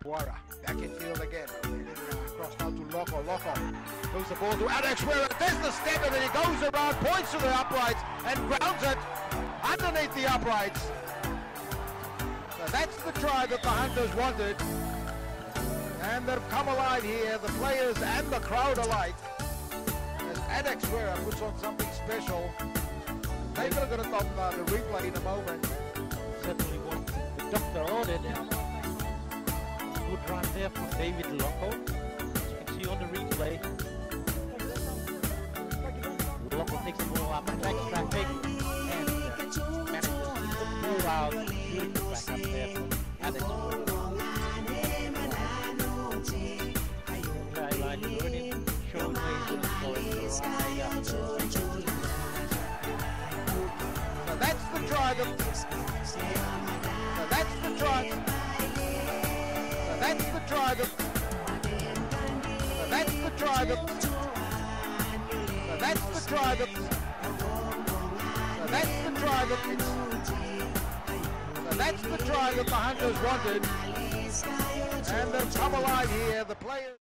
Wera, back in field again. Cross now to Loco. Moves the ball to Adex Wera. There's the step, and then he goes around, points to the uprights, and grounds it underneath the uprights. So that's the try that the Hunters wanted. And they've come alive here, the players and the crowd alike. As Adex Wera puts on something special. They're going to top the replay in a moment. Certainly want the doctor on it. Good run there from David Loco. As you can see on the replay. Loco takes the ball up, attacks traffic, and manages to pull out. Beautiful back up there from Adex Wera. Like learning, showing ways to score it right up. So that's the try. So that's the try. So that's the try. So that's the try. So that's the try. So that's the try. So that's the try that the Hunters wanted, and they've come alive here. The players.